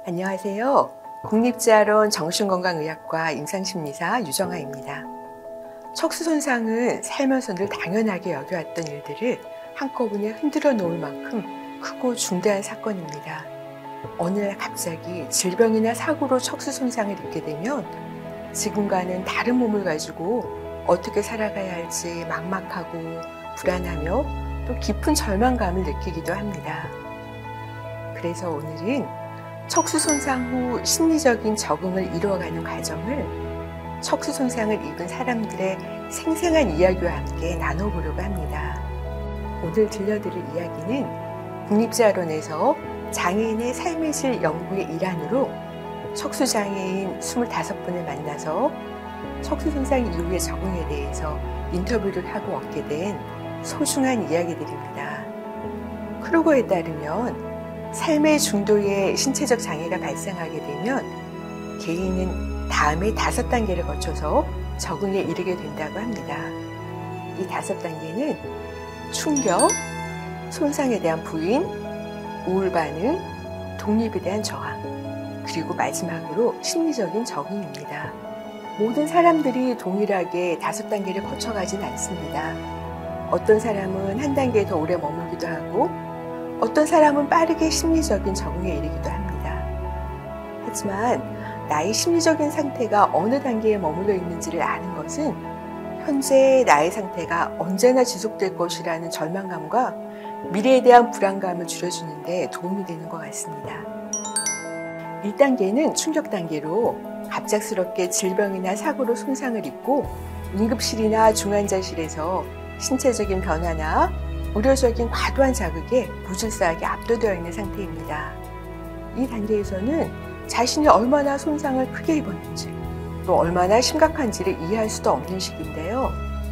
안녕하세요. 국립재활원 정신건강의학과 임상심리사 유정아입니다. 척수손상은 살면서 늘 당연하게 여겨왔던 일들을 한꺼번에 흔들어 놓을 만큼 크고 중대한 사건입니다. 어느 날 갑자기 질병이나 사고로 척수손상을 입게 되면 지금과는 다른 몸을 가지고 어떻게 살아가야 할지 막막하고 불안하며 또 깊은 절망감을 느끼기도 합니다. 그래서 오늘은 척수손상 후 심리적인 적응을 이루어가는 과정을 척수손상을 입은 사람들의 생생한 이야기와 함께 나눠보려고 합니다. 오늘 들려드릴 이야기는 국립재활원에서 장애인의 삶의 질 연구의 일환으로 척수장애인 25분을 만나서 척수손상 이후의 적응에 대해서 인터뷰를 하고 얻게 된 소중한 이야기들입니다. 크루거에 따르면 삶의 중도에 신체적 장애가 발생하게 되면 개인은 다음에 5단계를 거쳐서 적응에 이르게 된다고 합니다. 이 5단계는 충격, 손상에 대한 부인, 우울 반응, 독립에 대한 저항, 그리고 마지막으로 심리적인 적응입니다. 모든 사람들이 동일하게 5단계를 거쳐가진 않습니다. 어떤 사람은 한 단계 더 오래 머물기도 하고 어떤 사람은 빠르게 심리적인 적응에 이르기도 합니다. 하지만 나의 심리적인 상태가 어느 단계에 머물러 있는지를 아는 것은 현재 나의 상태가 언제나 지속될 것이라는 절망감과 미래에 대한 불안감을 줄여주는 데 도움이 되는 것 같습니다. 1단계는 충격 단계로 갑작스럽게 질병이나 사고로 손상을 입고 응급실이나 중환자실에서 신체적인 변화나 우려적인 과도한 자극에 무질서하게 압도되어 있는 상태입니다. 이 단계에서는 자신이 얼마나 손상을 크게 입었는지 또 얼마나 심각한지를 이해할 수도 없는 시기인데요.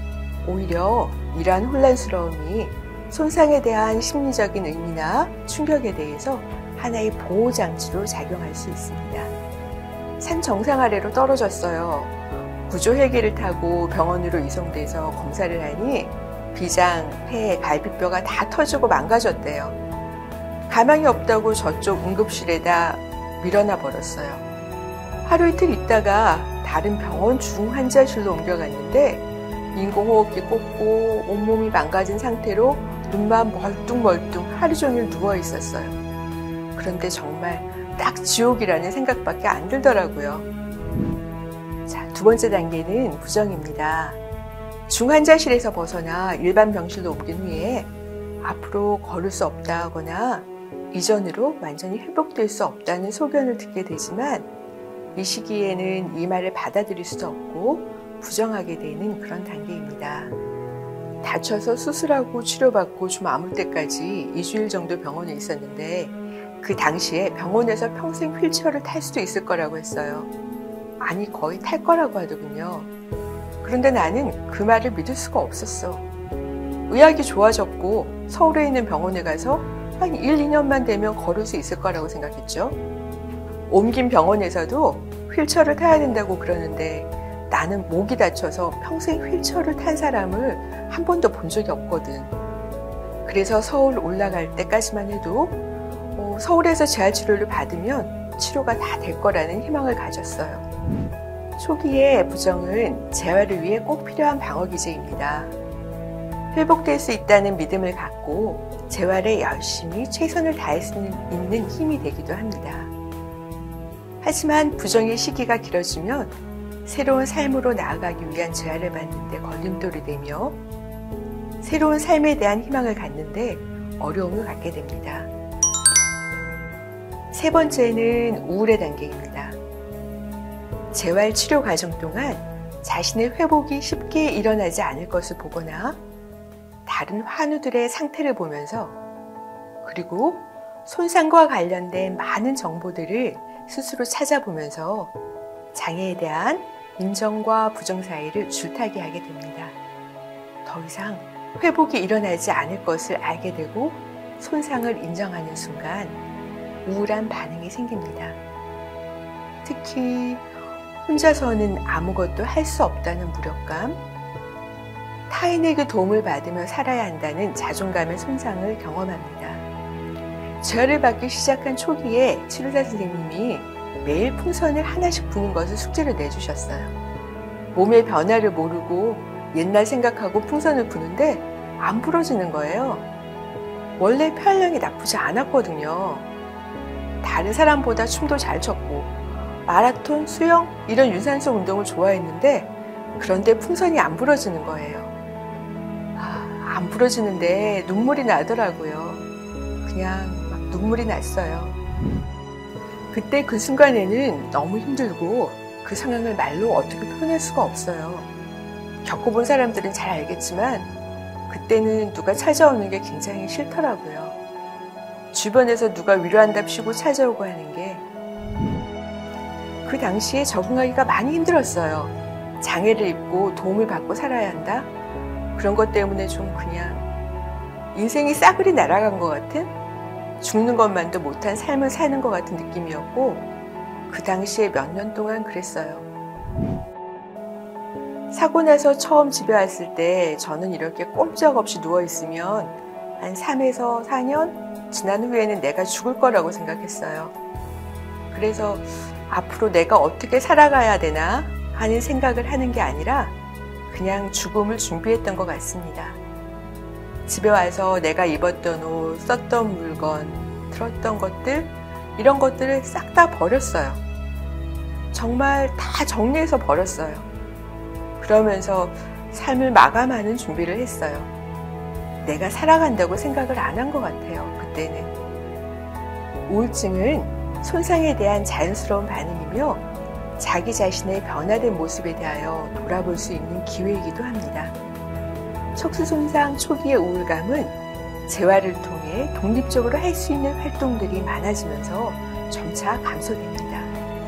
오히려 이러한 혼란스러움이 손상에 대한 심리적인 의미나 충격에 대해서 하나의 보호장치로 작용할 수 있습니다. 산 정상 아래로 떨어졌어요. 구조 헬기를 타고 병원으로 이송돼서 검사를 하니 비장, 폐, 갈비뼈가 다 터지고 망가졌대요. 가망이 없다고 저쪽 응급실에다 밀어놔 버렸어요. 하루 이틀 있다가 다른 병원 중환자실로 옮겨갔는데 인공호흡기 꽂고 온몸이 망가진 상태로 눈만 멀뚱멀뚱 하루 종일 누워 있었어요. 그런데 정말 딱 지옥이라는 생각밖에 안 들더라고요. 자, 2번째 단계는 부정입니다. 중환자실에서 벗어나 일반 병실로 옮긴 후에 앞으로 걸을 수 없다거나 이전으로 완전히 회복될 수 없다는 소견을 듣게 되지만 이 시기에는 이 말을 받아들일 수도 없고 부정하게 되는 그런 단계입니다. 다쳐서 수술하고 치료받고 좀 아물 때까지 2주일 정도 병원에 있었는데 그 당시에 병원에서 평생 휠체어를 탈 수도 있을 거라고 했어요. 아니 거의 탈 거라고 하더군요. 그런데 나는 그 말을 믿을 수가 없었어. 의학이 좋아졌고 서울에 있는 병원에 가서 한 1, 2년만 되면 걸을 수 있을 거라고 생각했죠. 옮긴 병원에서도 휠체어를 타야 된다고 그러는데 나는 목이 다쳐서 평생 휠체어를 탄 사람을 한 번도 본 적이 없거든. 그래서 서울 올라갈 때까지만 해도 서울에서 재활치료를 받으면 치료가 다 될 거라는 희망을 가졌어요. 초기에 부정은 재활을 위해 꼭 필요한 방어기제입니다. 회복될 수 있다는 믿음을 갖고 재활에 열심히 최선을 다할 수 있는 힘이 되기도 합니다. 하지만 부정의 시기가 길어지면 새로운 삶으로 나아가기 위한 재활을 받는 데 걸림돌이 되며 새로운 삶에 대한 희망을 갖는데 어려움을 갖게 됩니다. 3번째는 우울의 단계입니다. 재활 치료 과정 동안 자신의 회복이 쉽게 일어나지 않을 것을 보거나 다른 환우들의 상태를 보면서 그리고 손상과 관련된 많은 정보들을 스스로 찾아보면서 장애에 대한 인정과 부정 사이를 줄타기 하게 됩니다. 더 이상 회복이 일어나지 않을 것을 알게 되고 손상을 인정하는 순간 우울한 반응이 생깁니다. 특히 혼자서는 아무것도 할 수 없다는 무력감, 타인에게 도움을 받으며 살아야 한다는 자존감의 손상을 경험합니다. 재활을 받기 시작한 초기에 치료사 선생님이 매일 풍선을 하나씩 부는 것을 숙제로 내주셨어요. 몸의 변화를 모르고 옛날 생각하고 풍선을 부는데 안 부러지는 거예요. 원래 폐활량이 나쁘지 않았거든요. 다른 사람보다 춤도 잘 췄고 마라톤, 수영 이런 유산소 운동을 좋아했는데 그런데 풍선이 안 부러지는 거예요. 안 부러지는데 눈물이 나더라고요. 그냥 막 눈물이 났어요. 그때 그 순간에는 너무 힘들고 그 상황을 말로 어떻게 표현할 수가 없어요. 겪어본 사람들은 잘 알겠지만 그때는 누가 찾아오는 게 굉장히 싫더라고요. 주변에서 누가 위로한답시고 찾아오고 하는 게 그 당시에 적응하기가 많이 힘들었어요. 장애를 입고 도움을 받고 살아야 한다? 그런 것 때문에 좀 그냥 인생이 싸그리 날아간 것 같은, 죽는 것만도 못한 삶을 사는 것 같은 느낌이었고 그 당시에 몇 년 동안 그랬어요. 사고 나서 처음 집에 왔을 때 저는 이렇게 꼼짝없이 누워있으면 한 3에서 4년 지난 후에는 내가 죽을 거라고 생각했어요. 그래서 앞으로 내가 어떻게 살아가야 되나 하는 생각을 하는 게 아니라 그냥 죽음을 준비했던 것 같습니다. 집에 와서 내가 입었던 옷, 썼던 물건, 들었던 것들, 이런 것들을 싹 다 버렸어요. 정말 다 정리해서 버렸어요. 그러면서 삶을 마감하는 준비를 했어요. 내가 살아간다고 생각을 안 한 것 같아요, 그때는. 우울증은 손상에 대한 자연스러운 반응이며 자기 자신의 변화된 모습에 대하여 돌아볼 수 있는 기회이기도 합니다. 척수손상 초기의 우울감은 재활을 통해 독립적으로 할 수 있는 활동들이 많아지면서 점차 감소됩니다.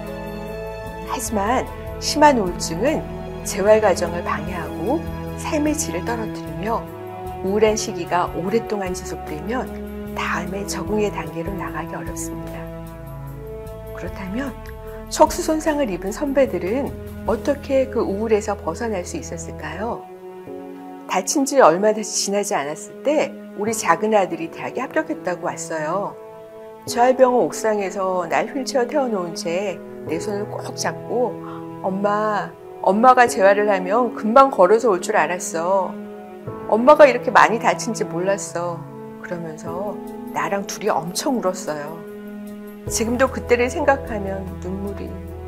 하지만 심한 우울증은 재활 과정을 방해하고 삶의 질을 떨어뜨리며 우울한 시기가 오랫동안 지속되면 다음에 적응의 단계로 나가기 어렵습니다. 그렇다면 척수 손상을 입은 선배들은 어떻게 그 우울에서 벗어날 수 있었을까요? 다친 지 얼마 지나지 않았을 때 우리 작은 아들이 대학에 합격했다고 왔어요. 재활병원 옥상에서 날 휠체어 태워놓은 채 내 손을 꼭 잡고 엄마가 재활을 하면 금방 걸어서 올 줄 알았어. 엄마가 이렇게 많이 다친지 몰랐어. 그러면서 나랑 둘이 엄청 울었어요. 지금도 그때를 생각하면 눈물이.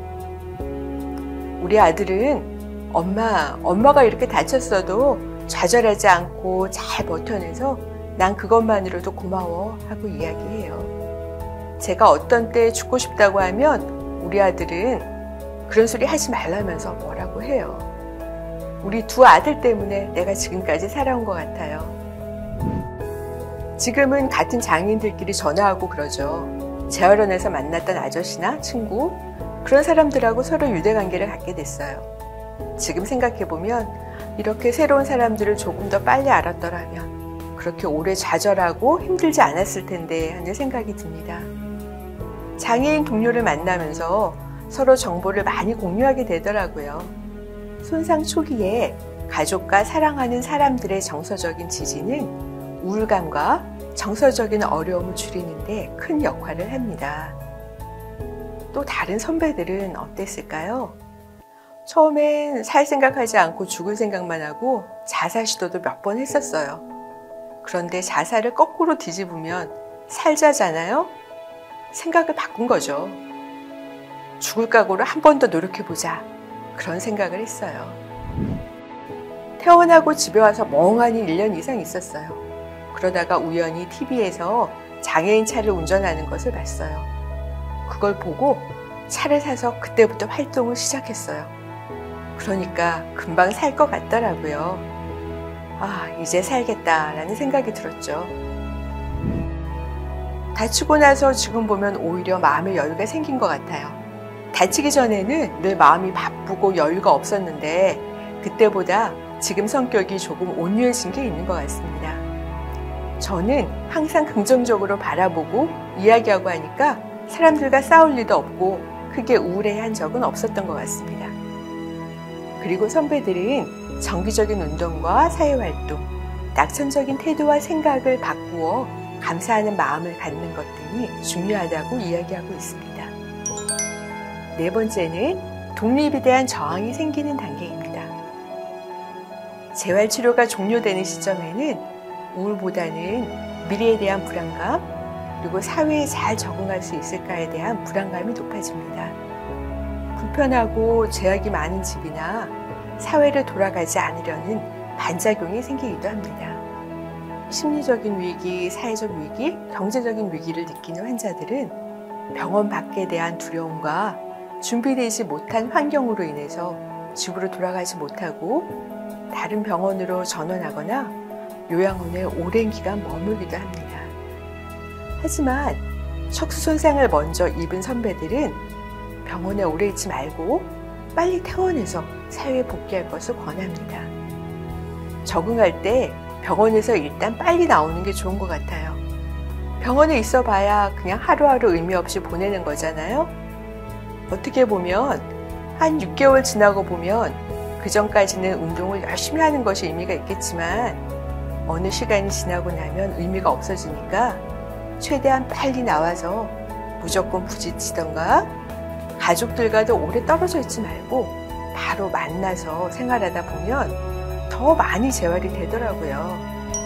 우리 아들은 엄마가 이렇게 다쳤어도 좌절하지 않고 잘 버텨내서 난 그것만으로도 고마워 하고 이야기해요. 제가 어떤 때 죽고 싶다고 하면 우리 아들은 그런 소리 하지 말라면서 뭐라고 해요. 우리 두 아들 때문에 내가 지금까지 살아온 것 같아요. 지금은 같은 장애인들끼리 전화하고 그러죠. 재활원에서 만났던 아저씨나 친구, 그런 사람들하고 서로 유대관계를 갖게 됐어요. 지금 생각해보면 이렇게 새로운 사람들을 조금 더 빨리 알았더라면 그렇게 오래 좌절하고 힘들지 않았을 텐데 하는 생각이 듭니다. 장애인 동료를 만나면서 서로 정보를 많이 공유하게 되더라고요. 손상 초기에 가족과 사랑하는 사람들의 정서적인 지지는 우울감과 정서적인 어려움을 줄이는 데 큰 역할을 합니다. 또 다른 선배들은 어땠을까요? 처음엔 살 생각하지 않고 죽을 생각만 하고 자살 시도도 몇 번 했었어요. 그런데 자살을 거꾸로 뒤집으면 살자잖아요? 생각을 바꾼 거죠. 죽을 각오를 한 번 더 노력해보자. 그런 생각을 했어요. 퇴원하고 집에 와서 멍하니 1년 이상 있었어요. 그러다가 우연히 TV에서 장애인 차를 운전하는 것을 봤어요. 그걸 보고 차를 사서 그때부터 활동을 시작했어요. 그러니까 금방 살 것 같더라고요. 이제 살겠다라는 생각이 들었죠. 다치고 나서 지금 보면 오히려 마음의 여유가 생긴 것 같아요. 다치기 전에는 늘 마음이 바쁘고 여유가 없었는데 그때보다 지금 성격이 조금 온유해진 게 있는 것 같습니다. 저는 항상 긍정적으로 바라보고 이야기하고 하니까 사람들과 싸울 일도 없고 크게 우울해한 적은 없었던 것 같습니다. 그리고 선배들은 정기적인 운동과 사회활동, 낙천적인 태도와 생각을 바꾸어 감사하는 마음을 갖는 것 등이 중요하다고 이야기하고 있습니다. 네 번째는 독립에 대한 저항이 생기는 단계입니다. 재활치료가 종료되는 시점에는 우울보다는 미래에 대한 불안감, 그리고 사회에 잘 적응할 수 있을까에 대한 불안감이 높아집니다. 불편하고 제약이 많은 집이나 사회를 돌아가지 않으려는 반작용이 생기기도 합니다. 심리적인 위기, 사회적 위기, 경제적인 위기를 느끼는 환자들은 병원 밖에 대한 두려움과 준비되지 못한 환경으로 인해서 집으로 돌아가지 못하고 다른 병원으로 전원하거나 요양원에 오랜 기간 머물기도 합니다. 하지만 척수 손상을 먼저 입은 선배들은 병원에 오래 있지 말고 빨리 퇴원해서 사회에 복귀할 것을 권합니다. 적응할 때 병원에서 일단 빨리 나오는 게 좋은 것 같아요. 병원에 있어 봐야 그냥 하루하루 의미 없이 보내는 거잖아요. 어떻게 보면 한 6개월 지나고 보면 그 전까지는 운동을 열심히 하는 것이 의미가 있겠지만 어느 시간이 지나고 나면 의미가 없어지니까 최대한 빨리 나와서 무조건 부딪히던가 가족들과도 오래 떨어져 있지 말고 바로 만나서 생활하다 보면 더 많이 재활이 되더라고요.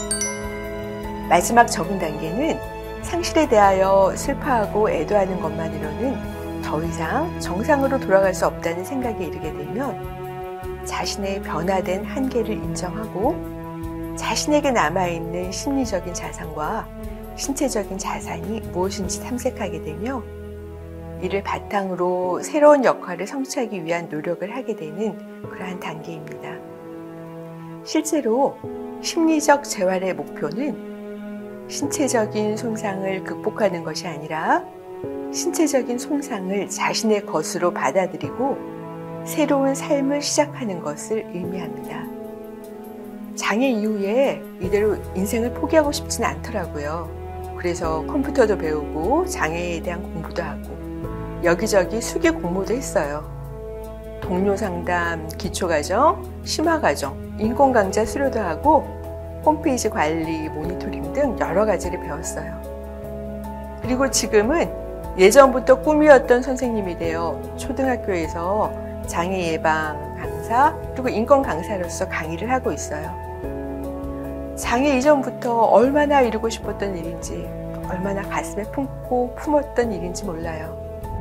마지막 적응 단계는 상실에 대하여 슬퍼하고 애도하는 것만으로는 더 이상 정상으로 돌아갈 수 없다는 생각에 이르게 되면 자신의 변화된 한계를 인정하고 자신에게 남아있는 심리적인 자산과 신체적인 자산이 무엇인지 탐색하게 되며 이를 바탕으로 새로운 역할을 성취하기 위한 노력을 하게 되는 그러한 단계입니다. 실제로 심리적 재활의 목표는 신체적인 손상을 극복하는 것이 아니라 신체적인 손상을 자신의 것으로 받아들이고 새로운 삶을 시작하는 것을 의미합니다. 장애 이후에 이대로 인생을 포기하고 싶지는 않더라고요. 그래서 컴퓨터도 배우고 장애에 대한 공부도 하고 여기저기 수기 공모도 했어요. 동료 상담, 기초과정, 심화과정, 인권강좌 수료도 하고 홈페이지 관리, 모니터링 등 여러 가지를 배웠어요. 그리고 지금은 예전부터 꿈이었던 선생님이 되어 초등학교에서 장애 예방 강사 그리고 인권 강사로서 강의를 하고 있어요. 장애 이전부터 얼마나 이루고 싶었던 일인지 얼마나 가슴에 품고 품었던 일인지 몰라요.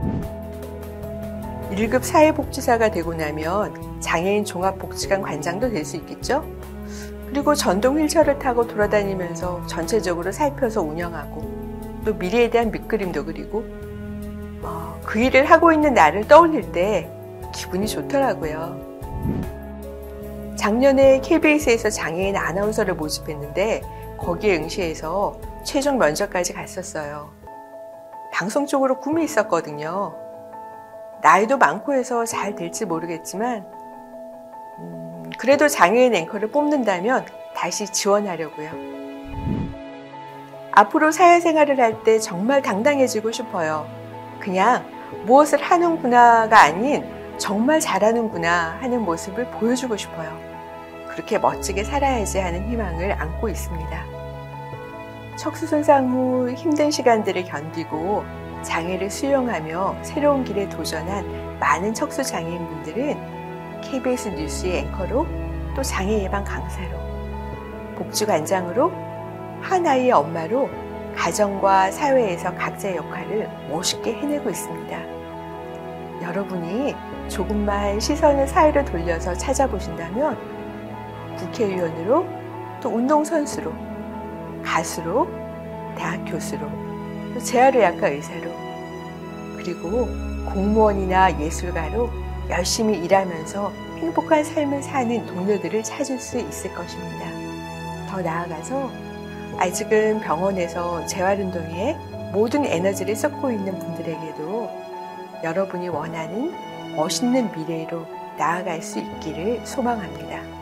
1급 사회복지사가 되고 나면 장애인 종합복지관 관장도 될 수 있겠죠? 그리고 전동 휠체어를 타고 돌아다니면서 전체적으로 살펴서 운영하고 또 미래에 대한 밑그림도 그리고 그 일을 하고 있는 나를 떠올릴 때 기분이 좋더라고요. 작년에 KBS에서 장애인 아나운서를 모집했는데 거기에 응시해서 최종 면접까지 갔었어요. 방송 쪽으로 꿈이 있었거든요. 나이도 많고 해서 잘 될지 모르겠지만 그래도 장애인 앵커를 뽑는다면 다시 지원하려고요. 앞으로 사회생활을 할 때 정말 당당해지고 싶어요. 그냥 무엇을 하는구나가 아닌 정말 잘하는구나 하는 모습을 보여주고 싶어요. 그렇게 멋지게 살아야지 하는 희망을 안고 있습니다. 척수 손상 후 힘든 시간들을 견디고 장애를 수용하며 새로운 길에 도전한 많은 척수 장애인분들은 KBS 뉴스의 앵커로 또 장애 예방 강사로 복지관장으로 한 아이의 엄마로 가정과 사회에서 각자의 역할을 멋있게 해내고 있습니다. 여러분이 조금만 시선을 사회로 돌려서 찾아보신다면 국회의원으로 또 운동선수로 가수로 대학 교수로 또 재활의학과 의사로 그리고 공무원이나 예술가로 열심히 일하면서 행복한 삶을 사는 동료들을 찾을 수 있을 것입니다. 더 나아가서 아직은 병원에서 재활운동에 모든 에너지를 쏟고 있는 분들에게도 여러분이 원하는 멋있는 미래로 나아갈 수 있기를 소망합니다.